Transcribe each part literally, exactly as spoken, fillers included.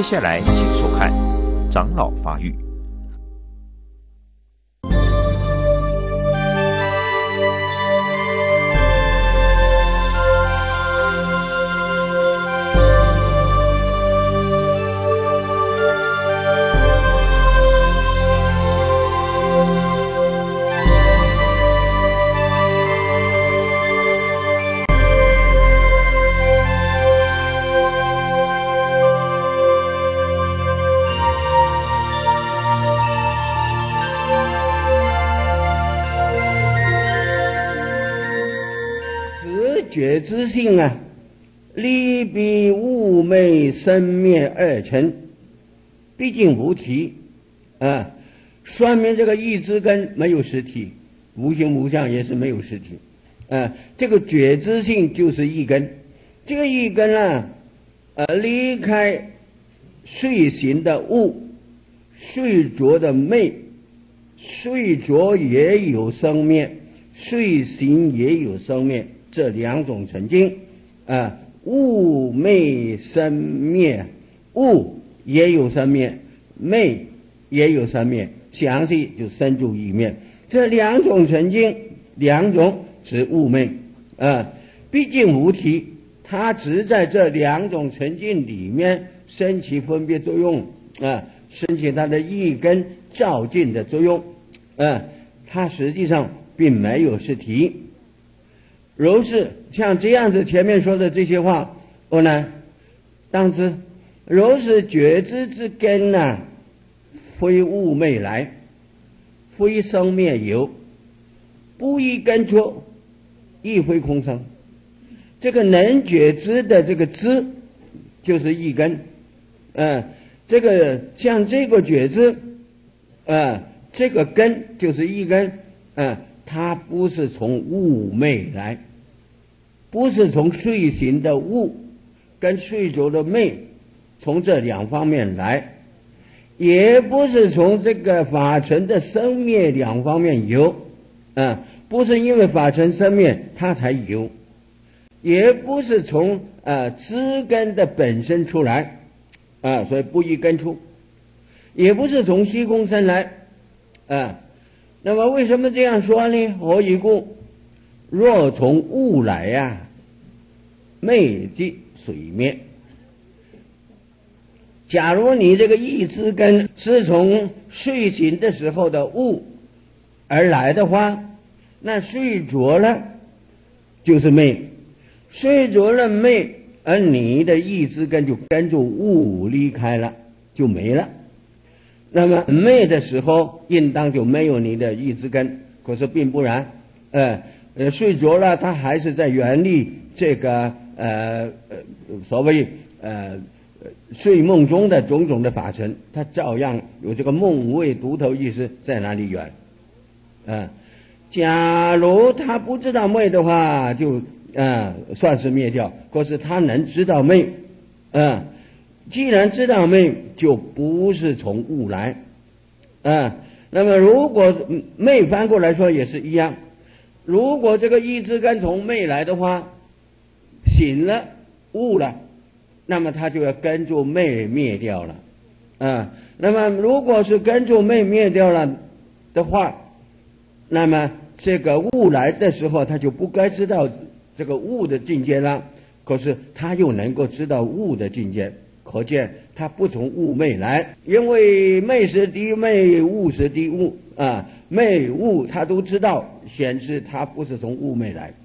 接下来请收看长老发育。 觉知性啊，离彼物昧生灭二尘，毕竟无体啊，说明这个意知根没有实体，无形无相也是没有实体啊。这个觉知性就是一根，这个一根啊，呃，离开睡醒的物，睡着的昧，睡着也有生灭，睡醒也有生灭。这两种曾经啊，物昧生灭，物也有生灭，昧也有生灭，详细就深入一面。这两种曾经，两种是物昧啊，毕竟无体，它只在这两种曾经里面升起分别作用啊，升起它的一根照进的作用啊，它实际上并没有实体。如是像这样子前面说的这些话，我呢当知如是觉知之根呢，非物昧来，非生灭有，不依根出，亦非空生。这个能觉知的这个知就是一根，嗯、呃，这个像这个觉知，呃，这个根就是一根，嗯、呃，它不是从物昧来。不是从睡醒的物跟睡着的昧从这两方面来，也不是从这个法尘的生灭两方面有啊，不是因为法尘生灭它才有，也不是从啊知根的本身出来啊，所以不依根出，也不是从虚空生来啊。那么为什么这样说呢？何以故？若从物来呀、啊，昧即水灭。假如你这个意知根是从睡醒的时候的物而来的话，那睡着了就是昧，睡着了昧，而你的意知根就跟着物离开了，就没了。那么昧的时候应当就没有你的意知根，可是并不然，呃呃，睡着了，它还是在原力这个呃呃所谓呃睡梦中的种种的法尘，它照样有这个梦味独头意识在哪里缘。嗯、呃，假如他不知道昧的话，就啊、呃、算是灭掉。可是他能知道昧，啊、呃，既然知道昧，就不是从物来，啊、呃，那么如果昧翻过来说也是一样。如果这个意知根从昧来的话，醒了悟了，那么他就要跟着昧灭掉了啊。那么如果是跟着昧灭掉了的话，那么这个悟来的时候他就不该知道这个悟的境界了，可是他又能够知道悟的境界，可见他不从悟昧来，因为昧是敌昧，悟是敌悟啊，昧悟他都知道，显示他不是从悟昧来。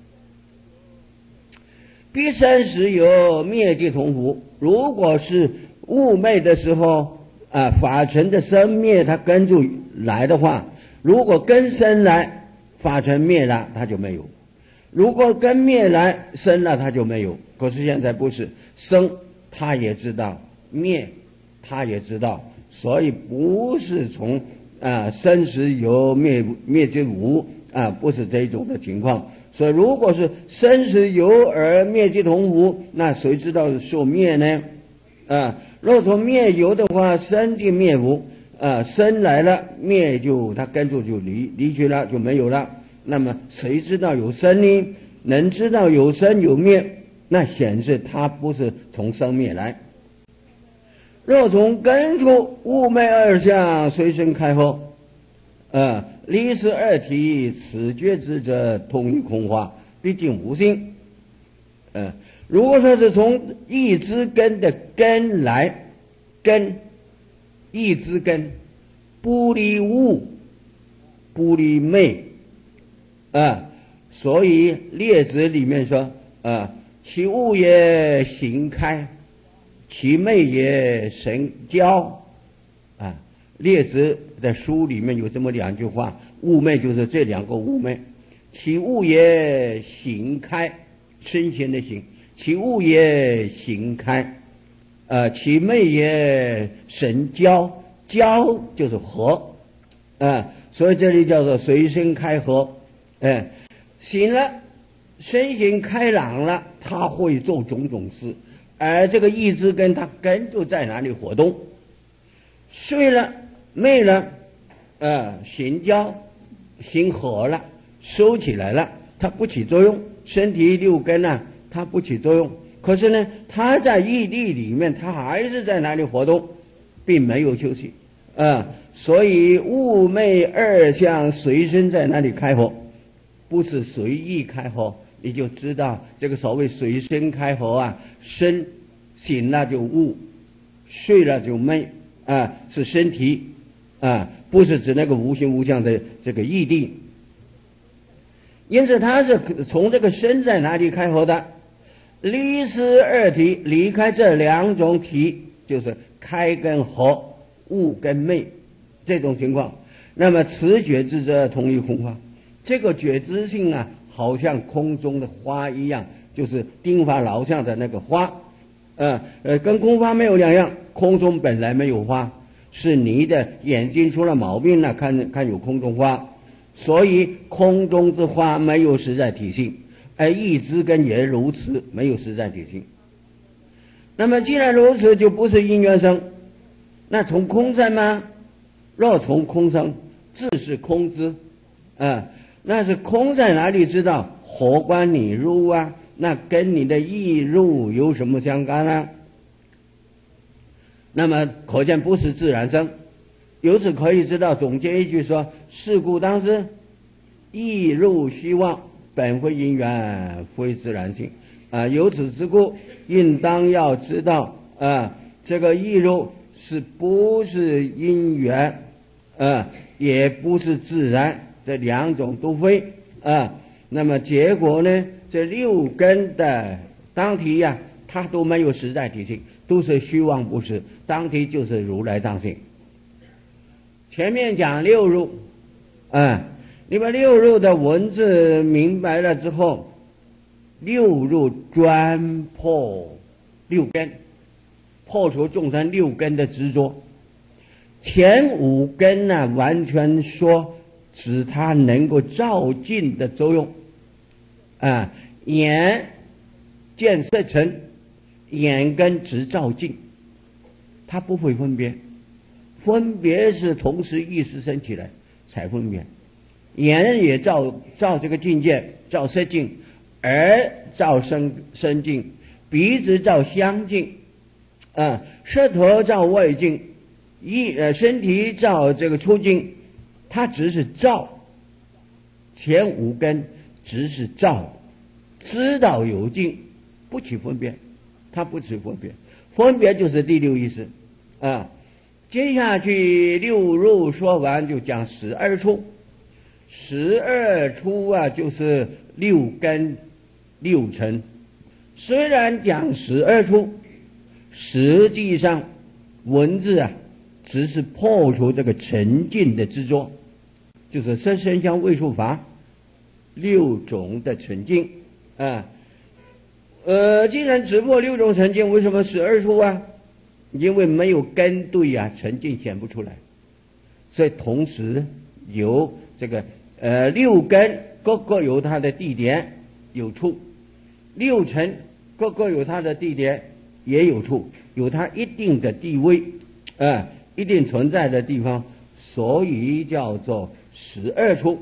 必生时有灭即同符，如果是悟昧的时候啊，法尘的生灭他跟住来的话，如果根生来，法尘灭了他就没有；如果根灭来，生了他就没有。可是现在不是，生他也知道，灭他也知道，所以不是从啊生时有灭灭即无啊，不是这种的情况。所以如果是生时有而灭即同符，那谁知道受灭呢？啊，若从灭有的话，生即灭无啊，生来了，灭就他跟住就离离去了，就没有了。那么谁知道有生呢？能知道有生有灭，那显示他不是从生灭来。 若从根处，物昧二相随身开合，呃，离是二体，此觉之者通于空花，毕竟无心。呃，如果说是从意之根的根来，根，意之根，不离物，不离昧，啊、呃，所以列子里面说，啊、呃，其物也行开，其昧也神交，啊，列子的书里面有这么两句话，物昧就是这两个物昧，其物也行开，身心的行，其物也行开，呃，其昧也神交，交就是合，啊，所以这里叫做随身开合，哎，醒了，身心开朗了，他会做种种事。而这个意志根，它根就在哪里活动？睡了，昧了，呃，行交，行合了，收起来了，它不起作用。身体六根呢、啊，它不起作用。可是呢，它在意力里面，它还是在哪里活动，并没有休息啊、呃。所以物昧二相随身在那里开合，不是随意开合。你就知道这个所谓随身开合啊，身醒了就物，睡了就昧啊，是身体啊，不是指那个无形无相的这个义谛。因此它是从这个身在哪里开合的？离是二体，离开这两种体，就是开跟合，物跟昧这种情况。那么此觉知者同于空花，这个觉知性啊，好像空中的花一样，就是丁法老相的那个花，呃呃，跟空花没有两样。空中本来没有花，是你的眼睛出了毛病了，看看有空中花，所以空中之花没有实在体性，而意之根也如此，没有实在体性。那么既然如此，就不是因缘生，那从空生吗？若从空生，自是空之，啊、呃。那是空在哪里知道？何关你入啊？那跟你的意入有什么相干呢？那么可见不是自然生。由此可以知道，总结一句说：是故当知，意入虚妄，本非因缘，非自然性。啊，由此之故，应当要知道啊，这个意入是不是因缘？啊，也不是自然。这两种都非啊，那么结果呢？这六根的当体呀、啊，它都没有实在体性，都是虚妄不实，当体就是如来藏性。前面讲六入，啊，你把六入的文字明白了之后，六入专破六根，破除众生六根的执着。前五根呢、啊，完全说。使它能够照镜的作用，啊，眼见色尘，眼根直照镜，它不会分别，分别是同时意识生起来才分别。眼也照照这个境界，照色境，耳照声声境，鼻子照香境，啊，舌头照味境，意呃身体照这个出境。它只是照，前五根只是照，知道有境，不起分别，它不起分别，分别就是第六意识啊。接下去六入说完就讲十二处，十二处啊就是六根六尘。虽然讲十二处，实际上文字啊只是破除这个沉静的执着。就是色声香味触法六种的沉静啊，呃，既然只破六种沉静，为什么十二处啊？因为没有根对啊，沉静显不出来，所以同时有这个呃六根各个有它的地点有处，六尘各个有它的地点也有处，有它一定的地位啊、呃，一定存在的地方，所以叫做十二处。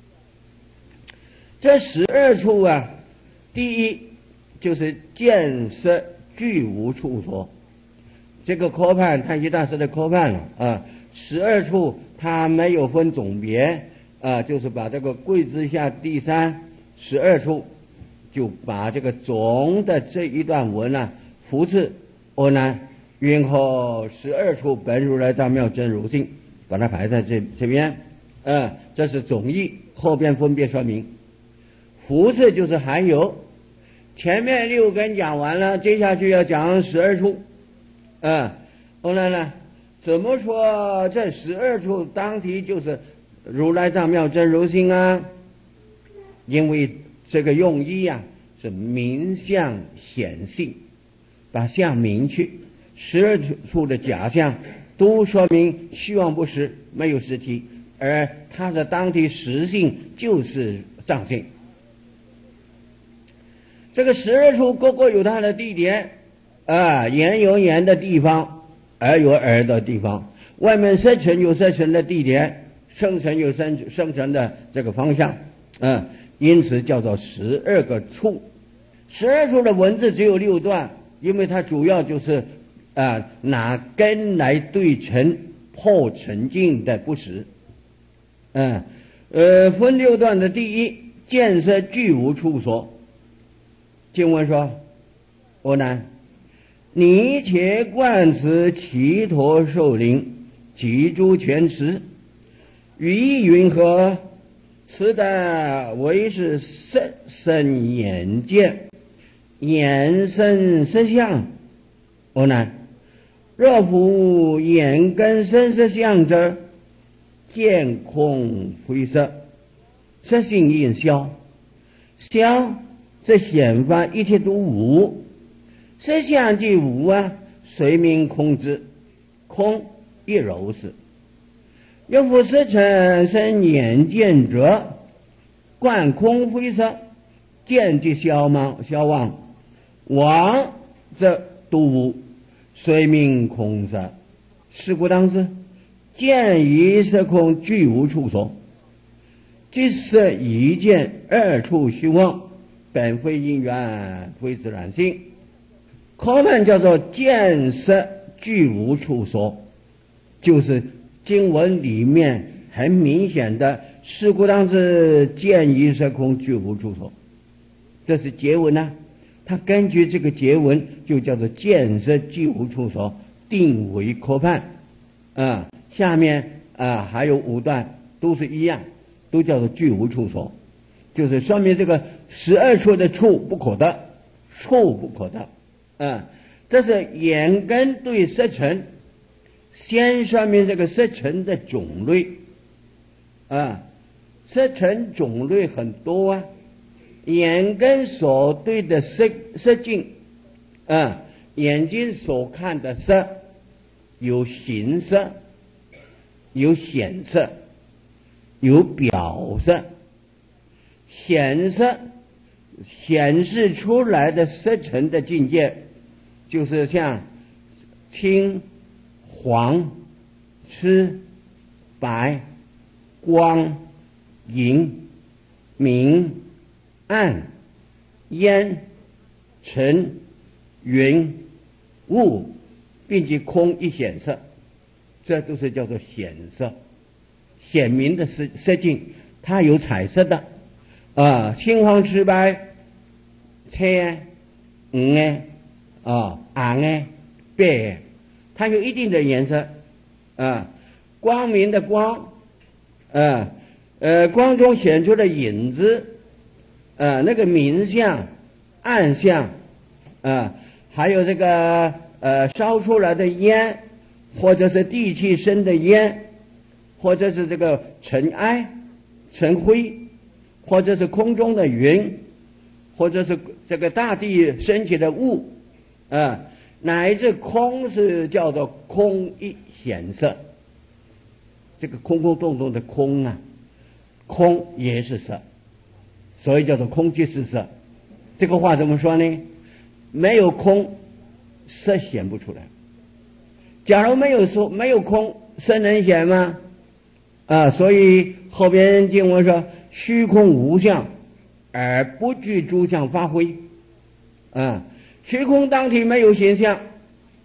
这十二处啊，第一就是见色俱无处所， 这个科判，太极大师的科判了啊，十二处它没有分总别啊，就是把这个贵之下第三十二处，就把这个总的这一段文啊，复次我呢云何十二处本如来藏妙真如性，把它排在这这边，啊，这是总义，后边分别说明。复次就是还有，前面六根讲完了，接下去要讲十二处，啊，后来呢，怎么说这十二处当体就是如来藏妙真如性啊？因为这个用意啊是明相显性，把相明去，十二处的假象都说明虚妄不实，没有实体，而它的当体实性就是藏性。这个十二处各个有它的地点啊，言有言的地方，耳有耳的地方，外面色尘有色尘的地点，生尘有生生尘的这个方向，啊，因此叫做十二个处。十二处的文字只有六段，因为它主要就是啊拿根来对尘破尘境的不实。嗯呃分六段的第一，见色俱无处所。经文说：阿难，你且观此祇陀寿灵及诸权持，语意云何？此的为是色身眼见，眼身色相。阿难，若复眼根身色相者，见空非色，色性应消，消这显发一切都无，色相即无啊，随名空之，空亦如是。若复色尘生眼见者，观空非色，见即消亡，消亡，亡则都无，随名空色。是故当知，见与色空俱无处所，即色一见二处虚妄，本非因缘，非自然性。科判叫做见色俱无处所，就是经文里面很明显的是故当知见与色空俱无处所，这是结文啊。他根据这个结文就叫做见色俱无处所，定为科判啊。下面啊还有五段都是一样，都叫做俱无处所，就是说明这个十二处的处不可得，处不可得啊。这是眼根对色尘，先说明这个色尘的种类啊，色尘种类很多啊。眼根所对的色色境啊，眼睛所看的色有形色，有显色，有表色。显色显示出来的色尘的境界，就是像青、黄、赤、白、光、银、明、暗、烟、尘、云、雾，并且空一显色，这都是叫做显色，显明的色色境，它有彩色的啊，青黄赤白、青、黄的啊、红的、白的，它有一定的颜色啊。光明的光，啊呃，光中显出的影子。呃，那个明相、暗相，啊，还有这个呃烧出来的烟，或者是地气生的烟，或者是这个尘埃、尘灰，或者是空中的云，或者是这个大地升起的雾，啊，乃至空是叫做空一显色。这个空空洞洞的空啊，空也是色。所以叫做空即是色，这个话怎么说呢？没有空，色显不出来。假如没有说没有空，色能显吗？啊，所以后边经文说虚空无相，而不具诸相发挥。啊，虚空当体没有形象，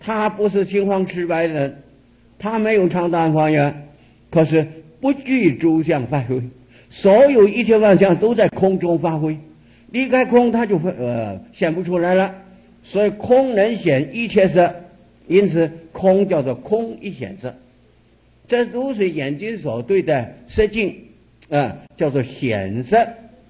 他不是青黄赤白的，他没有长短方圆，可是不具诸相发挥，所有一切万象都在空中发挥，离开空它就呃显不出来了。所以空能显一切色，因此空叫做空一显色。这都是眼睛所对的色境啊、呃，叫做显色，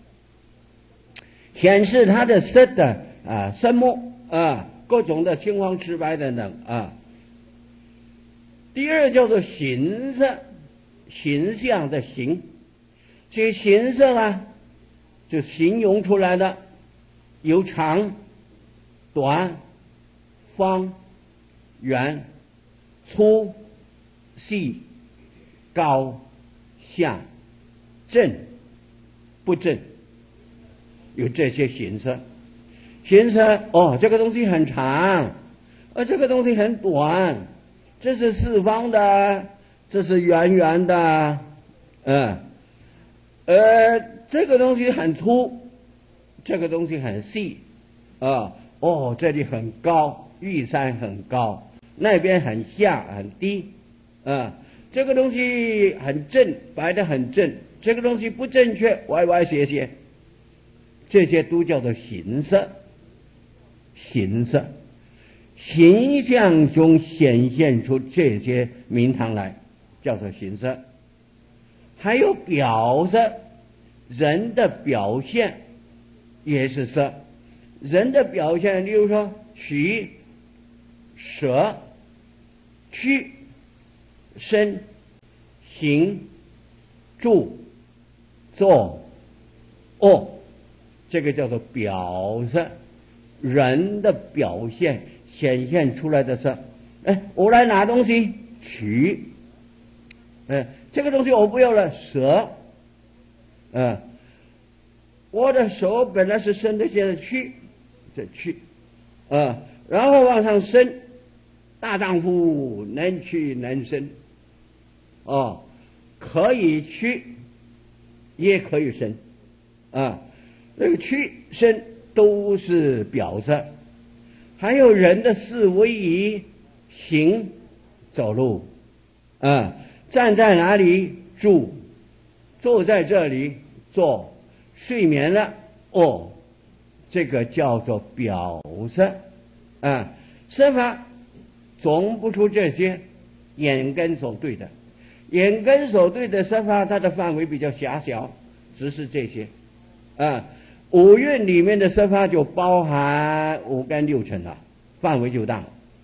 显示它的色的啊、呃、色目啊，各种的青黄赤白等等啊。第二叫做形色，形象的形，这形色啊，就形容出来的，有长、短、方、圆、粗、细、高、下、正、不正，有这些形色。形色哦，这个东西很长，而这个东西很短，这是四方的，这是圆圆的，嗯，呃，这个东西很粗，这个东西很细，啊，哦，这里很高，玉山很高，那边很下很低，啊，这个东西很正，摆得很正，这个东西不正确，歪歪斜斜，这些都叫做形色。形色，形象中显现出这些名堂来，叫做形色。还有表色，人的表现也是色。人的表现，例如说取、舍、去、身、行、住、坐、卧，这个叫做表色。人的表现显现出来的是，哎，我来拿东西取，哎，这个东西我不要了，舍，嗯，我的手本来是伸的，现在去，这去，啊，然后往上伸，大丈夫能屈能伸，哦，可以屈，也可以伸，啊，那个屈伸都是表色。还有人的四威仪，行走路，啊，站在哪里住，坐在这里坐，睡眠了哦，这个叫做表色，啊，色法总不出这些眼根所对的，眼根所对的色法，它的范围比较狭小，只是这些，啊。五蕴里面的色法就包含五根六尘了，范围就大。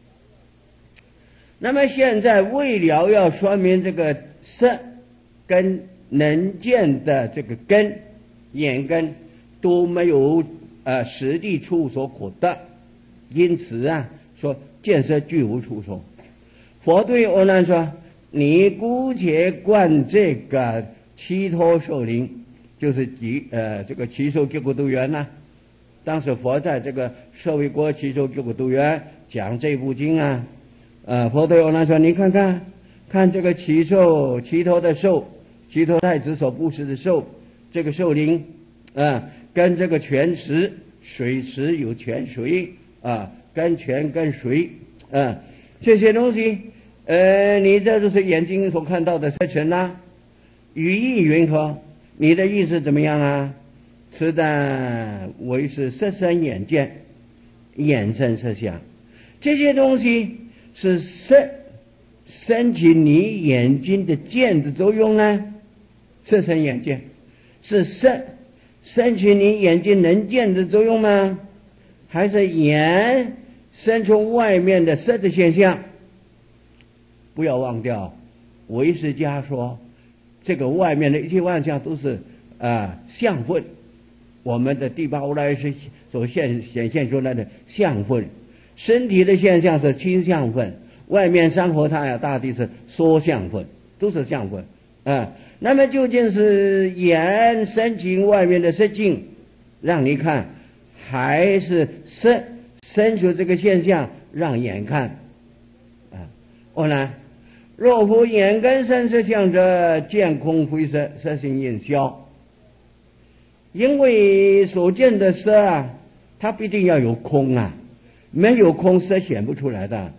那么现在为了要说明这个色跟能见的这个根眼根都没有呃实地处所可得，因此啊说见色俱无处所。佛对阿难说，你姑且观这个七陀寿林，就是极呃这个奇兽结果都园呐。当时佛在这个舍卫国奇兽结果都园讲这部经啊，呃佛对阿难说，你看看看这个奇兽奇陀的兽，奇陀太子所布施的兽，这个兽林啊、呃、跟这个泉池水池有泉水啊，跟泉跟水啊、呃、这些东西，呃你这就是眼睛所看到的色尘呐，语意云何？你的意思怎么样啊？此但为是色身眼见，眼生色相，这些东西是色升起你眼睛的见的作用呢？色身眼见是色升起你眼睛能见的作用吗？还是眼生出外面的色的现象？不要忘掉，唯识家说这个外面的一切万象都是啊、呃、相分，我们的第八如来是所现显现出来的相分，身体的现象是清相分，外面山河太阳大地是缩相分，都是相分啊、呃。那么究竟是眼生起外面的色境让你看，还是色生出这个现象让眼看啊？我呢？若夫眼根生色相者，见空非色，色性应消。因为所见的色啊，它必定要有空啊，没有空色显不出来的。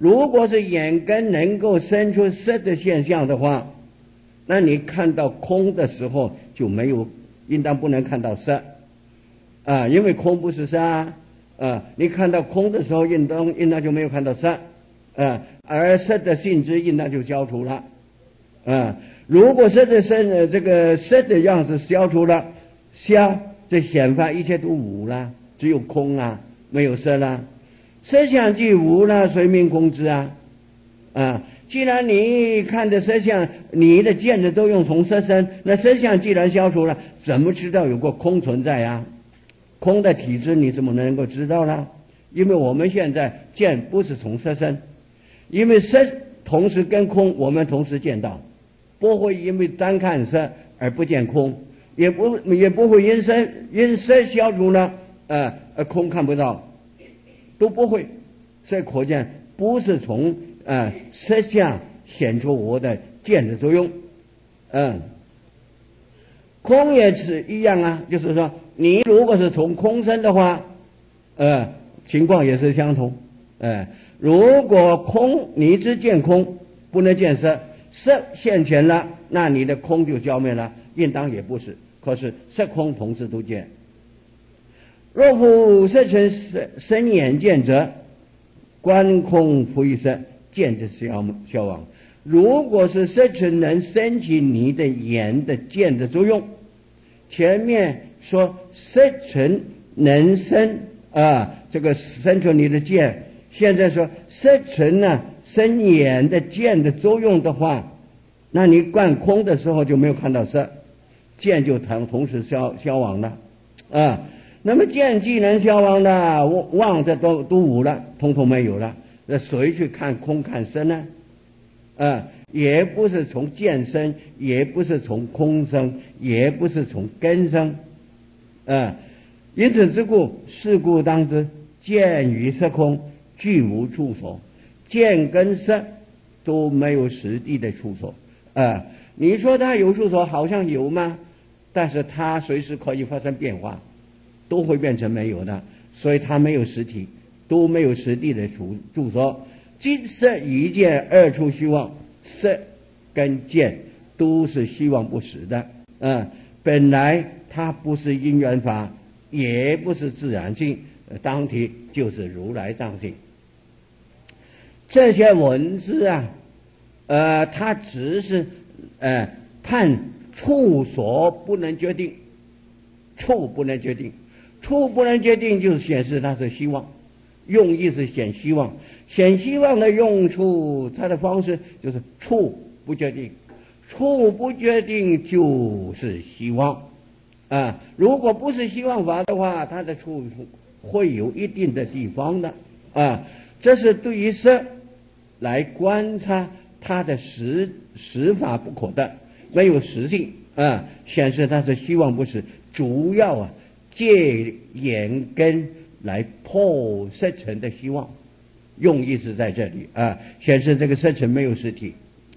如果是眼根能够生出色的现象的话，那你看到空的时候就没有，应当不能看到色啊，因为空不是色啊。啊，你看到空的时候，应当应当就没有看到色啊，而色的性质应当就消除了啊。如果色的生呃这个色的样子消除了，消这显发一切都无了，只有空啊，没有色了。色相既无了，随名空之啊啊！既然你看的色相，你的见的作用从色生，那色相既然消除了，怎么知道有个空存在啊？空的体质你怎么能够知道呢？因为我们现在见不是从色生，因为色同时跟空我们同时见到，不会因为单看色而不见空，也不也不会因色因色消除了呃呃空看不到，都不会。所以可见不是从呃色相显出我的见的作用，嗯，空也是一样啊，就是说你如果是从空生的话，呃，情况也是相同。呃，如果空你只见空，不能见色，色现前了，那你的空就消灭了，应当也不是。可是色空同时都见。若复色成生眼见者，观空复一色，见之消消亡。如果是色成能升起你的眼的见的作用，前面说色成能生啊，这个生出你的见，现在说色成呢生眼的见的作用的话，那你观空的时候就没有看到色，见就同同时消消亡了啊。那么见既然消亡了，妄这都都无了，统统没有了，那谁去看空看色呢？啊，也不是从见生，也不是从空生，也不是从根生，啊，因此之故，是故当知，见与色空俱无处所，见跟色都没有实地的处所啊。你说它有处所，好像有吗？但是它随时可以发生变化，都会变成没有的，所以它没有实体，都没有实地的处处所。即色一见二处虚妄，色跟见都是虚妄不实的啊。本来它不是因缘法，也不是自然性，当体就是如来藏性。这些文字啊，呃，它只是呃判处所不能决定，处不能决定，处不能决定就是显示它是希望，用意是显希望，显希望的用处，它的方式就是处不决定，处不决定就是希望啊。如果不是希望法的话，它的处会有一定的地方的啊。这是对于色来观察它的实实法不可得，没有实性啊，显示它是希望不实，主要啊借眼根来破色尘的希望，用意是在这里啊，显示这个色尘没有实体。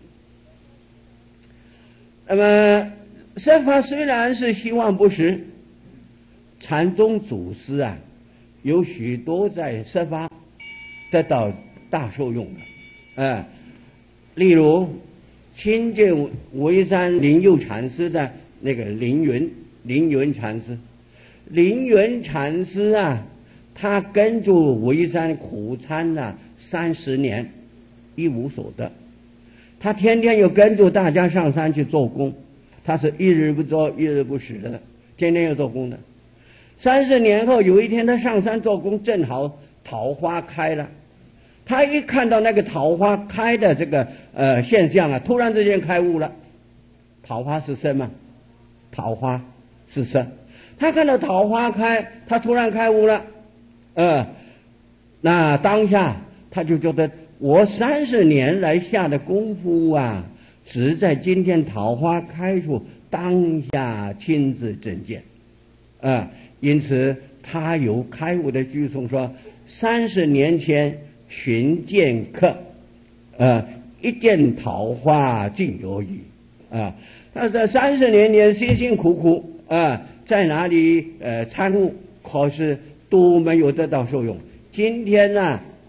那么色法虽然是希望不实，禅宗祖师啊有许多在色法得到大受用的啊，例如亲近沩山灵佑禅师的那个凌云凌云禅师，凌云禅师啊，他跟住沩山苦参了三十年，一无所得。他天天又跟住大家上山去做工，他是一日不做一日不食的，天天要做工的。三十年后，有一天他上山做工，正好桃花开了。他一看到那个桃花开的这个呃现象啊，突然之间开悟了。桃花是色吗？桃花是色。他看到桃花开，他突然开悟了。呃，那当下他就觉得，我三十年来下的功夫啊，只在今天桃花开处当下亲自证见。啊、呃，因此他有开悟的句诵说：三十年前寻见客，呃，一见桃花尽有余。啊，他说三十年前辛辛苦苦啊，在哪里呃参悟，可是都没有得到受用。今天呢、啊，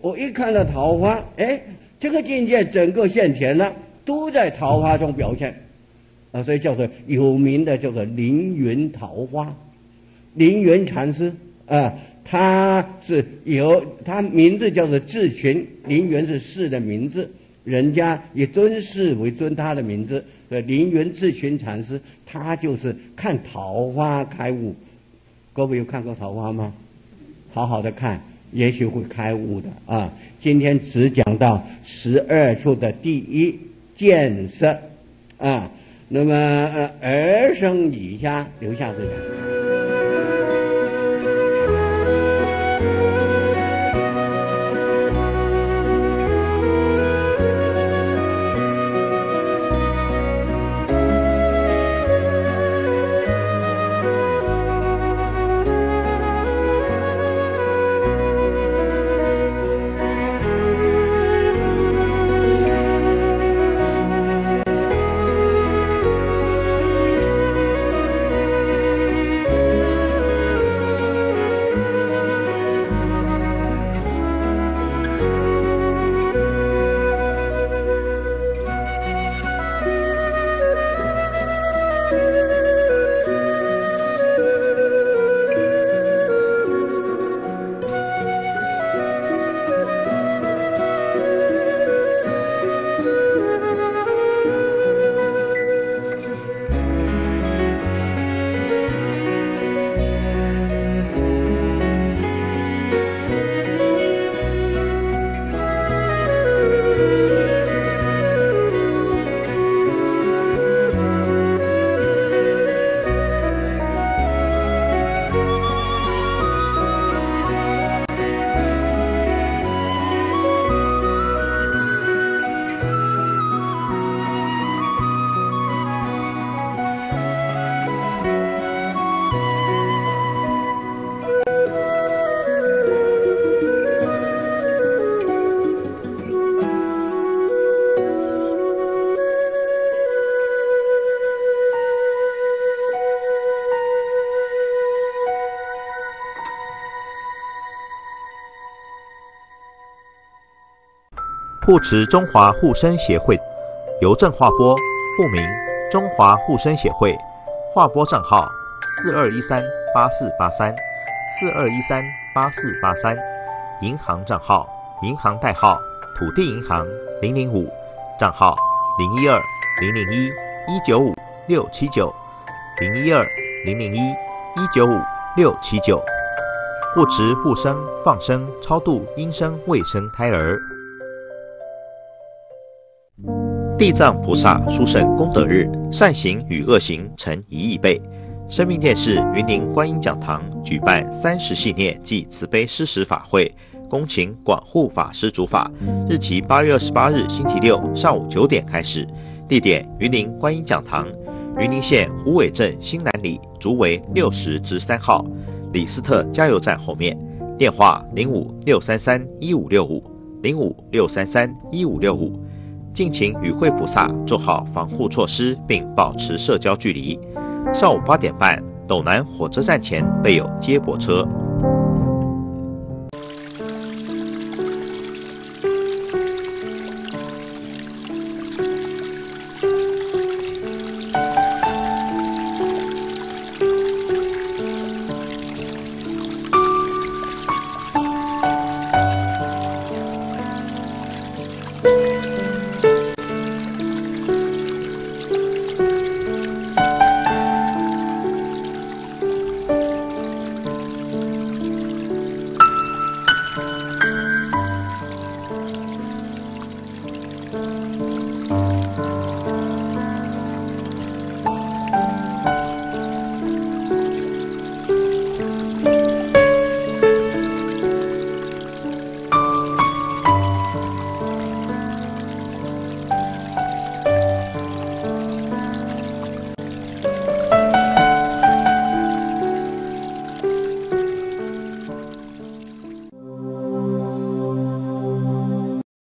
我一看到桃花，哎，这个境界整个现前了，都在桃花中表现，啊，所以叫做有名的叫做凌云桃花。凌云禅师啊，他是有他名字叫做智群，凌云是士的名字，人家以尊士为尊他的名字。所以凌云智群禅师，他就是看桃花开悟。各位有看过桃花吗？好好的看，也许会开悟的啊。今天只讲到十二处的第一见色啊，那么呃儿生以下留下这个。 护持中华护生协会邮政划拨，户名中华护生协会，划拨账号四二一三八四八三四二一三八四八三，银行账号银行代号土地银行零零五，账号零一二零零一一九五六七九零一二零零一一九五六七九，护持护生放生超度阴生未生胎儿。地藏菩萨殊胜功德日，善行与恶行成一亿倍。生命电视云林观音讲堂举办三十系列暨慈悲施食法会，恭请广护法师主法，日期八月二十八日星期六上午九点开始，地点云林观音讲堂，云林县虎尾镇新南里竹围六十之三号，李斯特加油站后面，电话零五六三三一五六五零五六三三一五六五。敬请与会菩萨做好防护措施，并保持社交距离。上午八点半，斗南火车站前备有接驳车。